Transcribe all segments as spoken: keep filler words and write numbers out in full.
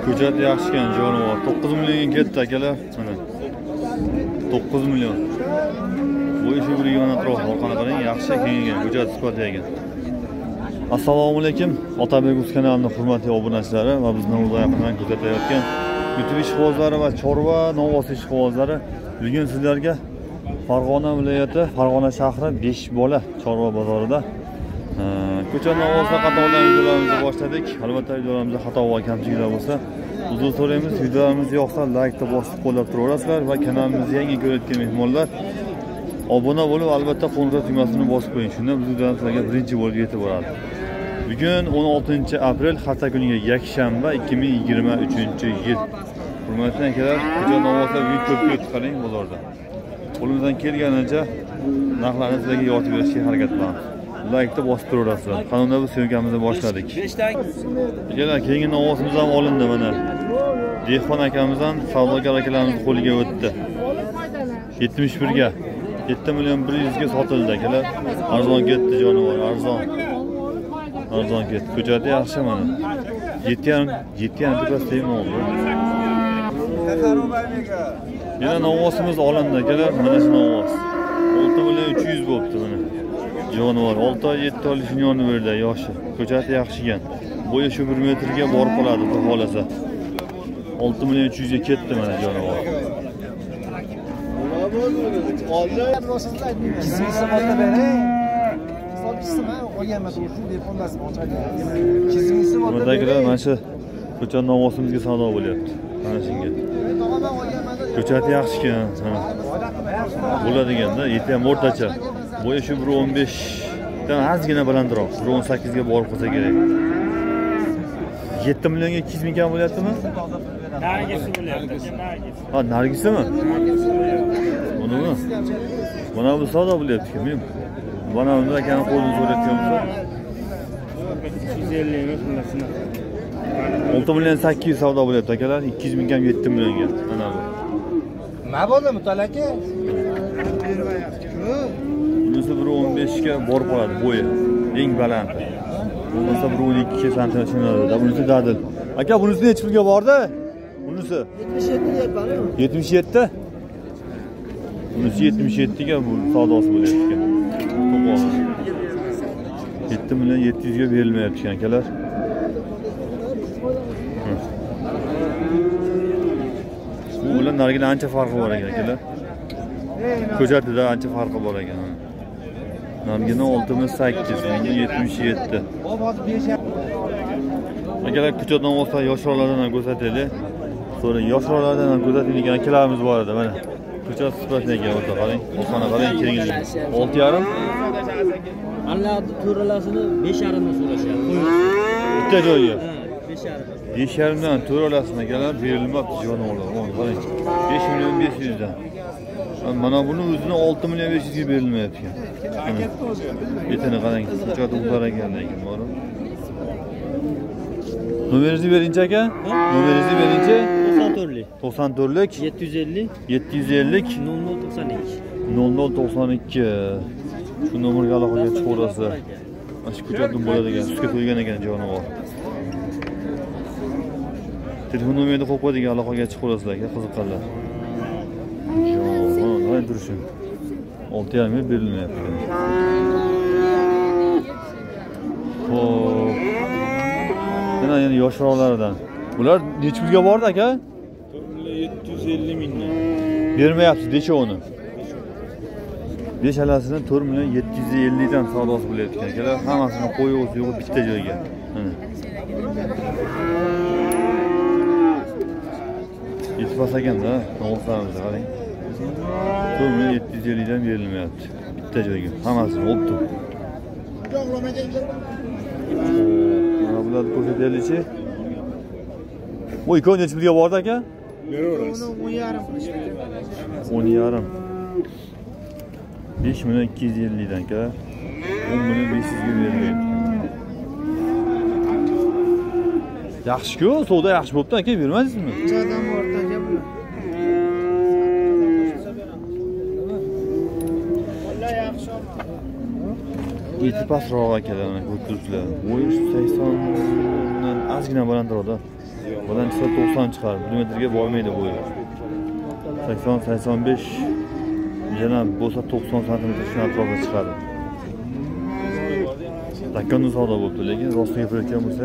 Ko'chat yaxshikan jonivor. to'qqiz millionga ketdi akalar. Mana. to'qqiz million. Bu ishi bir yon atrof orqani qarang, yaxshi kengaygan, ko'chat sifati ekan. Assalomu alaykum. Otabek uz kanalining hurmatli obunachilari va bizni o'z yaqindan kuzatayotgan YouTube ishqibozlari va chorva novvosi ishqibozlari. Bugun sizlarga Farg'ona viloyati, Farg'ona shahri besh bola chorva bozorida ko'chat novvosi qatordan videolarimizni boshladik. Albatta videolarimizda xato va kamchiliklar bo'lsa, uzr so'raymiz. Videolarimiz yoqsa like-da bosib qo'llab turaverasizlar va kanalimizni yangi ko'rayotgan mehmonlar obuna bo'lib, albatta qo'ng'iroq tugmasini bosib qo'ying. Shunda biz videolarimiz sizlarga birinchi bo'lib yetib boradi. Bugun o'n oltinchi aprel hafta kuniga yakshanba ikki ming yigirma uchinchi yil. Hurmatli akalar, ko'chat novvosilar bugun ko'p ko'p chiqaring bozorda. Qo'limizdan kelganicha narxlarni sizlarga yoritib berishga harakat qilamiz. Like-da bosib turaverasizlar. Qanunda biz syomkamizni boshladik. Akalar, keyingi novvosimiz ham olindi mana. Dehqon akamizdan savdogar akalarimiz qo'liga o'tdi. yetmish bir ga yetti million bir yuz ga sotildi akalar. Arzon ketdi jonivor, arzon. Arzon ketdi. Ko'chati yaxshi mana. yetti yarim yetti yarim deb oldi. Yana novvosimiz olindi akalar. Mana shu novvos. olti million uch yuz bo'pti mana. Jonivor olti oy yetti oylik yoni berdi, yoshi. Ko'chati yaxshigan. Bo'yi shu bir metrga borib qoladi, xudo xolasa. olti million uch yuz ga ketdi mana jonivor. Bundagilar mana shu ko'chat novvosimizga savdo bo'lyapti. Mana shunga. Ko'chati yaxshikan. Bo'ladiganda, yetti ham o'rtacha. Bo'yi shu bir o'n besh dan ozgina balandroq, bir o'n sakkiz ga borib qolsa kerak. yetti millionga ikki yuz ming kam bo'lyaptimi? Nargisi bo'lyapti. Ha, nargisimi? Bunimi? Mana bu savdo bo'lyapti kim? Mana unda akani qo'lini so'rayotgan bo'lsa, uch yuz ellik ming pullasini. olti million sakkiz yuz savdo bo'lyapti akalar, ikki yuz ming kam yetti millionga. Mana bu. Nima bo'ldi Mutal aka? Bunisi bir o'n besh ga borib qoladi bo'yi. Eng baland. Bunisi bir o'n ikki santimetr shunada. Bunisi dadil. Aka, bunisi necha pulga bordi? Bunisi yetmish yetti deyapman. yetmish yetti. Bunisi yetmish yetti ga bu savdosi bo'lyapti ekan. To'g'ri. yetti million yetti yuz ga berilmayapti ekan akalar. Bu bilan nargidan ancha farqi bor ekan akalar. Ko'chatida ancha farqi bor ekan. Nargina olti million sakkiz yuz, endi yetmish yetti. Akalar, ko'chat novvoslar yoshroqlardan ham ko'rsataylik. Sonra yoshroqlardan ham ko'rsatadigan akalarimiz bor edi mana. Ko'chat sifatida ekan, o'ta qarang. O'xana qarang, kenglik. olti yarim. Alla to'ralasini besh yarim dan so'rashyapti. Bitta joyga. besh yarim. besh yarim dan to'ralasini akalar berilmoqda jonivorlar. Qarang. besh million besh yuz dan. Mana buni o'zini olti million besh yuz ga berilmayapti ekan. Betini qarang, ko'chat uzar ekan lekin bor. Nomeringizni bering aka? Nomeringizni bering-chi? to'qson to'rtlik. to'qson to'rtlik yetti yuz ellik yetti yuz ellik nol nol to'qson ikki. nol nol to'qson ikki. Shu nomerga aloqaga chiqaverasizlar. Mana shu ko'chatdan bo'ladi ekan, sutga to'ygan ekan jonivor. Telefon nomerini qo'yib qo'ydik, aloqaga chiqaverasizlar, qiziqqanlar. Yo'q, mana turishim. olti yarim ga berilmayapti. Xo'p. Yana yana yoshroqlardan. Bular necha pulga bordi aka? to'rt million yetti yuz ellik mingdan. Bermayapsiz dechovini. Beshalasini to'rt million yetti yuz ellik dan savdosi bo'lyapti akalar. Hammasini qo'yib o'zi yo'q bitta joyga. Mana. Yetmas ekanda, novvoslarimiz qarang. to'rt million yetti yuz ellik dan berilmayapti. Bitta joyga. Hammasini olibdi. Mana bularni ko'rsataylikchi. Bu ikkovi necha pulga bordi aka? Beraverasiz. o'n yarim qilishdi. o'n yarim. besh million ikki yuz ellik dan aka. o'n million besh yuz ga beriladi. Yaxshi-ku, savdo yaxshi bo'pti aka, bermadingizmi? Jadam o'rtacha bular. Vallahi yaxshi. Eti pastroq akalar, ko'rib turibsizlar. Bo'yi sakson dan ozgina balandroqda. Buradan çıksa to'qson chiqar. bir metrga bormaydi bo'yi. sakson sakson besh yana bo'lsa to'qson santimetr shuna atrofga chiqadi. Takkanni savdo bo'libdi, lekin rostga gapirayotgan bo'lsa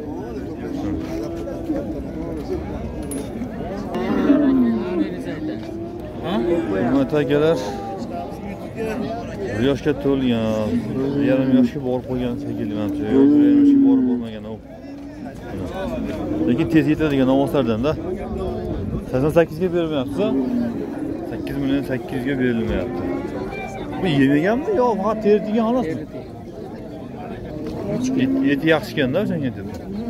hurmatli akalar, bir yoshga to'lgan, bir yarim yoshga borib qo'ygan shekilli menimcha, yoki bir yarim yoshga borib bo'lmagan u. Lekin tez yetadigan ovozlardan-da. sakson sakkizga bermayapsiz-a? sakkiz million sakkiz yuzga berilmayapti. Bu yemaganmi yo faqat terdigan xolosmi? Eti yaxshi ekan-da o'shanga deb.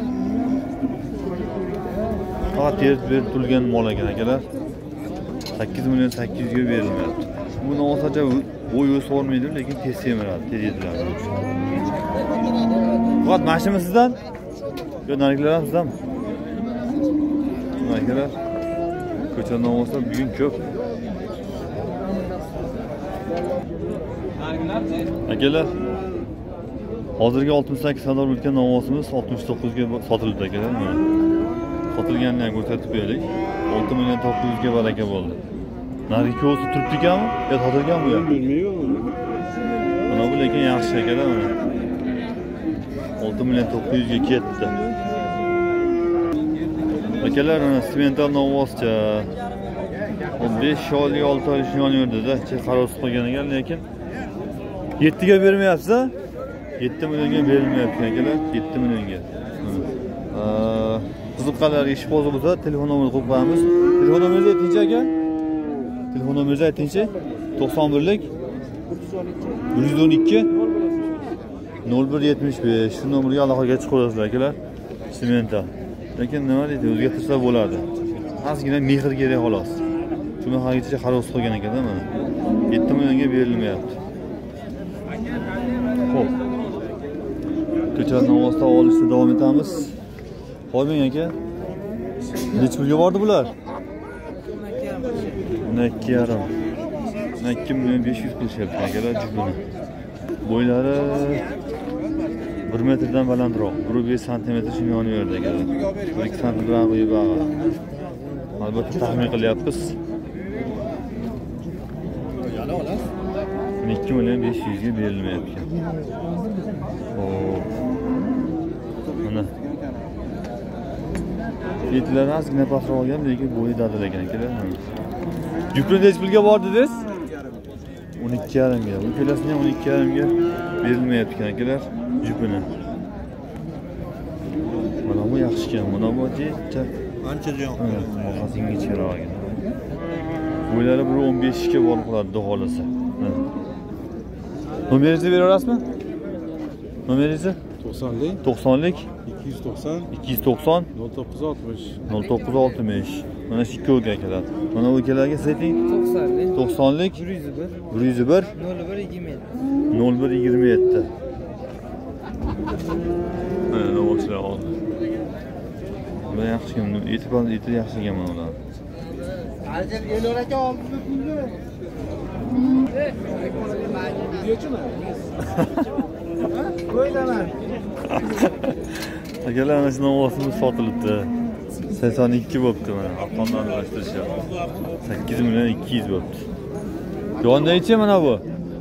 Faqat terib berib turgan mol ekan akalar. sakkiz million sakkiz yuzga berilmayapti. Buni olsacha bo'y o'sib lekin tez semiradi, tez yetiladi. Faqat mashina sizdan? Yo, nargilar ham sizdanmi? Akalar, ko'chadan olsa bugun ko'p. Akalar, hozirgi oltmish sakkiz sador o'tgan novvosimiz oltmish to'qqizga sotildi akalar. Sotilganini ham ko'rsatib berdik. olti million to'qqiz yuzga baraka bo'ldi. Narigi ikkovsi turibdi ekanmi? Yo, sotilganmi bu ham? Bilmayman. Mana bu lekin yaxshi akalar mana. olti million to'qqiz yuzga ketdi. Akalar, mana simental novvoscha besh oylik olti oylik yonverdi-da, qarovsiz qolgan ekan, lekin yetti ga bermayapsiz-a? yetti millionga berilmayapti akalar, yetti millionga. Qiziqqanlar ish qo'zi bo'lsa, telefon nomerini qo'yib qo'yamiz. Telefon nomeringizni aytingchi aka? Telefon nomeringizni aytingchi? to'qson birlik bir yuz o'n ikki nol bir yetmish besh. Shu nomerga aloqaga chiqaverasizlar akalar. Simental. Lekin nima deydi, o'zgartirsa bo'ladi. Ozgina mehr kerak xolos. Shuni haligacha qarovsiz qolgan ekan-da mana. yetti millionga berilmayapti. Xo'p. Ko'chadan ovozda olishda davom etamiz. Qo'ymang aka. Necha pulga bordi bular? ikki yarim. ikki million besh yuz qilishyapti akalar jubini. Bo'ylari bir metrdan balandroq, bir besh santimetr shuni yoniverdi akalar. bir ikki santimetr bo'yi bag'i. Albatta taxmin qilyapmiz. ikki million besh yuzga berilmayapti. Xo'p. Mana etlar ozgina pastroq olgan, lekin bo'yi dadil ekan akalar. Yupni necha pulga bordi dedingiz? o'n ikki yarim ga. Bu kelasini ham o'n ikki yarim ga berilmayapti ekan akalar, yupini. Mana bu yaxshi ekan, mana bu jetta. Ancha jon. Orqasiga chiroq ekan. Bo'ylari bir o'n besh ga borib qoladi, xudo xolasa. Nomeringizni beraverasizmi? Nomeringizni? to'qsonlik to'qsonlik ikki yuz to'qson ikki yuz to'qson nol to'qqiz oltmish nol to'qqiz oltmish. Mana shu ikkoviga akalar. Mana bu ikkalarga seting to'qsonlik to'qsonlik bir yuz bir bir yuz bir nol bir yigirma yetti nol bir yigirma yetti. Mana novoslar oldi. Bu yaxshi ekan, e'tibor eti yaxshi ekan mana ular. Ajal elor aka oldi pulni. Videochimi? Qo'ylaman. Akalar, ana shu novosimiz sotilibdi. sakson ikki bo'pti mana. Arqonlarni alashtirishyapti. sakkiz million ikki yuz bo'pti. Yonda-chi mana bu?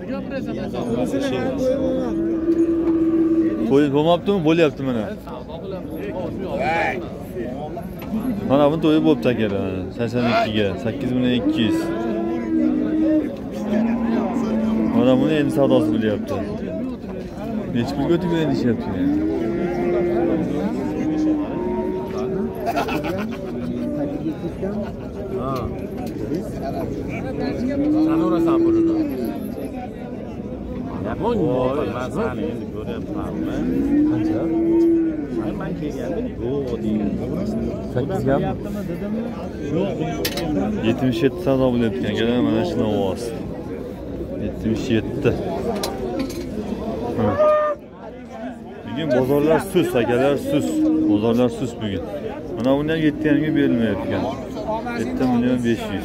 Qo'y bo'lmabdimi? Bo'lyapti mana. Mana bu to'yi bo'pti akalar. sakson ikki ga sakkiz million ikki yuz. Mana buni endi savdosi bo'lyapti. Necha pulga o'tib beradi deyapti. Ha. Sana o'rasan buni. Yapon men seni endi ko'ryapman. Qancha? Men kelgandim. Yo'q degan. sakkiz ga yetmish yetti savdo bo'lyapti akalar, mana shu ovoz. yetmish yetti. Bugün bozorlar sus akalar, sus. Bozorlar sus bugün. Mana bundan yetti yarim ga berilmayapti ekan. yetti million besh yuz.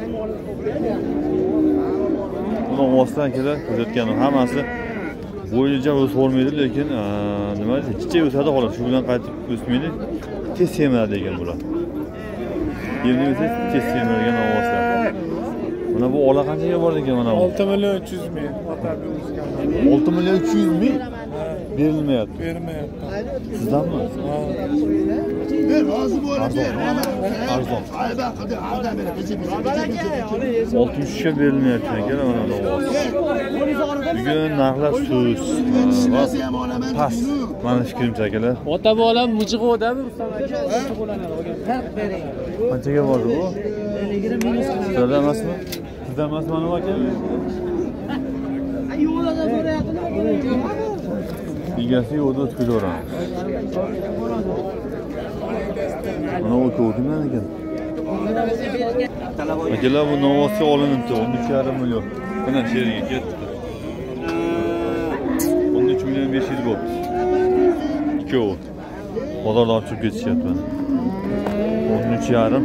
Buni ovozdan akalar ko'rsatganim hammasi bo'yicha o'sib olmaydi, lekin nima deydi, kichik o'sadi xolos. Shu bilan qaytib o'smaydi. tez semiradi ekan bular. Yerni esa tez semiradigan ovozlar. Mana bu ola qanchaga bor ekan mana bu? olti million uch yuz ming. olti million uch yuz ming berilmayapti. Bermayapti. Sizdanmi? Ben razı bu arada. Arzon. Ayda qildi, alda beradi. Bizi oltmish uchga berilmayapti ekan mana bu ovoz. Bugun narxlar sust. bizi ham olaman. Past. Mana fikrimcha akalar. Ota bolam mujig'odami Rustam aka? Mujig'olarni olgan. Bering. Qanchaga bordi bu? yigirma minus qiladi. Sizda emasmi? Sizda emasmi mana bu aka? Yo'lda so'rayapti. Egasi yo'lda o'tkazaveramiz. Mana bu ko'rdingmi ekan? Akalar bu novvosga olinibdi o'n uch yarim million. Mana shu yerga ketdi. o'n uch million besh yuz bo'libdi. Ikkovi. Bozorda ochib ketishyapti mana. o'n uch yarim.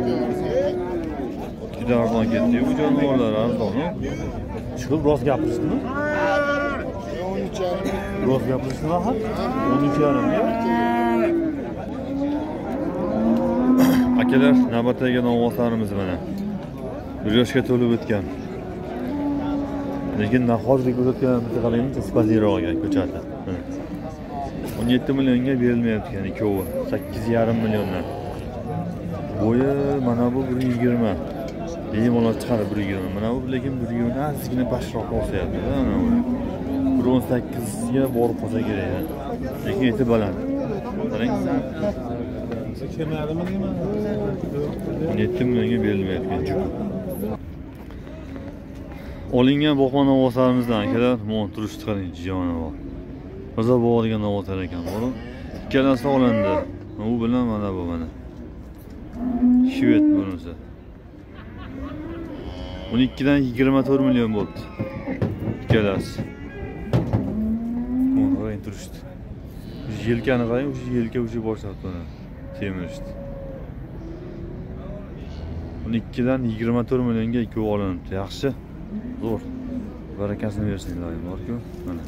Juda arzon ketdi bu jonivorlar arzon. Chiqib rost gapirishdimi? Rost gapirishdimi ha? o'n uch yarimga. Akalar, navbatdagi novvoslarimiz mana. bir yoshga to'lib o'tgan. Lekin nahozlik o'tayotganimizni qaraymiz, spaziyroq ekan ko'chada. o'n yetti millionga berilmayapti ekan ikkovi. sakkiz yarim milliondan. Bo'yi mana bu bir yigirma. Bemalol chiqadi bir yigirma. Mana bu lekin bir yigirma ozgina pastroq o'syapti. Mana bu. bir o'n sakkizga borib qolsa kerak. Lekin eti baland. Qarang. Kemadimi deyman? o'n yetti millionga berilmayotgan juk. Olingan boqma novvoslarimizdan akalar, mana turishni qarang, jonivor. Toza bo'g'ilgan novvoslar ekan, bor. Ikkalasi olindi. U bilan mana bu mana. Shvet bunisi. o'n ikkidan yigirma to'rt million bo'ldi. Ikkalasi. Mana qarang turishdi. Yelkani qarang, o'sha yelka o'sha boshlabdi mana. Temirishdi. o'n ikkidan yigirma to'rt millionga ikkovi olinibdi. Yaxshi. Zo'r. Barakasini bersin iloyim, bor-ku. Mana.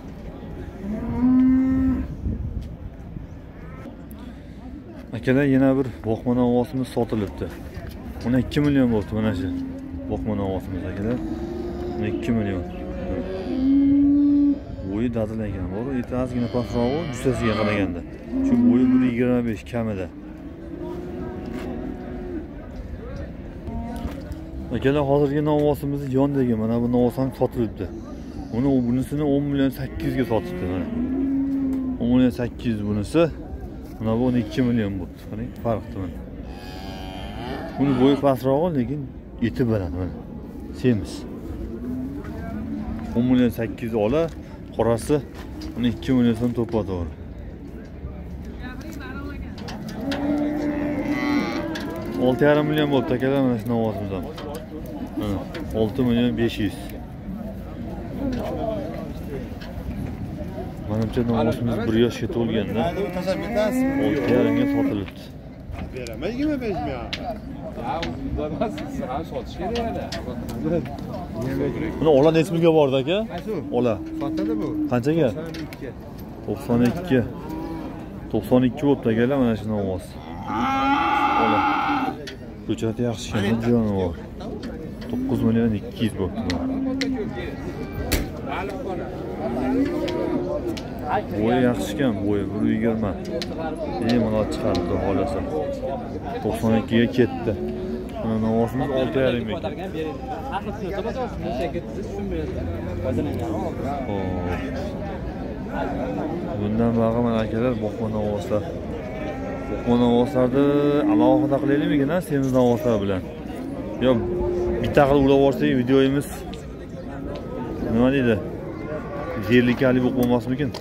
Akalar, yana bir boqma novvosimiz sotilibdi. o'n ikki million bo'ldi mana shu. Boqma novvosimiz akalar. o'n ikki million. Bo'yi dadil ekan, bor. Eti ozgina pastroq, jussasiga qaraganda. Shu bo'yi bir yigirma besh kamida. Akalar, hozirgi novvosimiz yondagi mana bu novvos ham sotilibdi. Uni bunisini o'n million sakkiz yuzga sotibdi mana. o'n million sakkiz yuz bunisi. Mana bu o'n ikki million bo'ldi. Qarang, farqi mana. Buni bo'yi pastroq, lekin eti baland mana. Semiz. o'n million sakkiz yuz ola, qorasi o'n ikki million so'm to'platadi. olti yarim million bo'ldi akalar mana shu novvosimiz ham. Mana olti million besh yuz. Menimcha novvosimiz bir yoshga to'lganda olti yarimga sotilibdi. Beraman yigirma besh ming. Buni ola necha pulga bordi aka? Ola. Sotadi bu. Qanchaga? to'qson ikki. to'qson ikki bo'libdi akalar mana shu novvos. Ola. Ko'chati yaxshi ekan, jonivor. to'qqiz million ikki yuz bo'libdi. Bo'yi yaxshi ekan, bo'yi bir yigirma. Bemalol chiqardi xolasa. to'qson ikkiga ketdi. Mana novvosimiz olti yarim ming. Bundan bag'i mana akalar boqma novvoslar. Boqma novvoslarni alohida qilaylikmi, semiz novvoslar bilan. Yo, bitta qilib ulab olsak videoyimiz nima deydi? Yerlikali bo'lib qolmasmikin?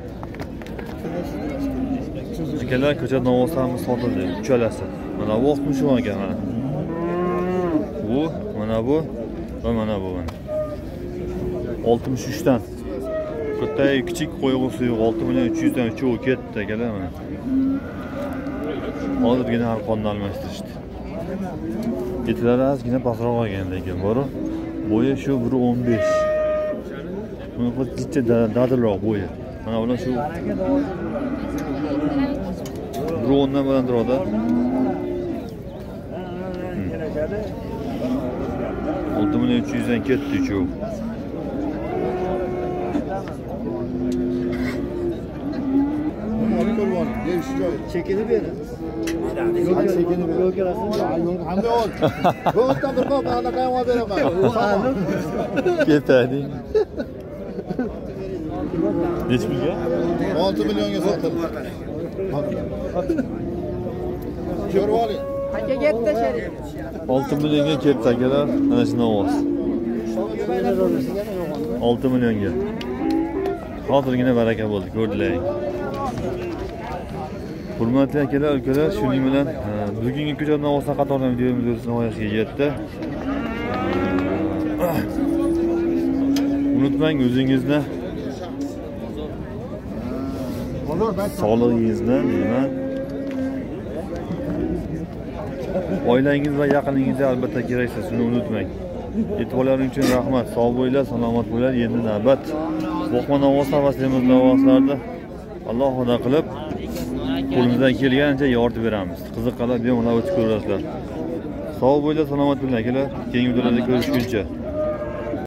Akalar, ko'chat novvoslarimiz sotildi, uchalasi. Mana bu oltmish ekan mana. Bu, mana bu va mana bu mana. oltmish uch dan. Katta kichik qo'yg'u suyuq olti million uch yuz dan uchovi ketdi akalar mana. Hozirgina arqonni almashtirishdi. Etlari ozgina pastroq ekan lekin bor. Bo'yi shu bir o'n besh. Buni qilchicha dadilroq bo'yi. Mana ular shu Drondan bilan turadi. olti million uch yuzdan ketdi chu. Çekini verin. Çekini verin. Hamle ol. Doğuttan dur bak bana kayma veremem. Ketadi. Neç pulga? olti millionga sotildi. Ko'rib oling. Aka ketdi sherif. olti millionga ketdi akalar. Mana shuni ovoz. olti millionga. Hozirgina baraka bo'ldi, ko'rdilaring. Hurmatli akalar, ukalar, shuning bilan bugungi ko'chatdan olsa qatordan videomiz o'z nihoyasiga yetdi. Unutmang o'zingizni sog'lig'ingizni, deyman. Oilangiz va yaqiningizga albatta keraksiz, shuni unutmang. E'tiborlaringiz uchun rahmat. Sog' bo'linglar, salomat bo'linglar. Endi navbat Boqmon ovoz havasimiz lavozlarda Alloh xudo qilib qo'limizdan kelgancha yoritib beramiz. Qiziqqanlar bemalol o'tib ko'rasizlar. Sog' bo'linglar, salomat bo'linglar akalar. Keyingi videolarda ko'rishguncha.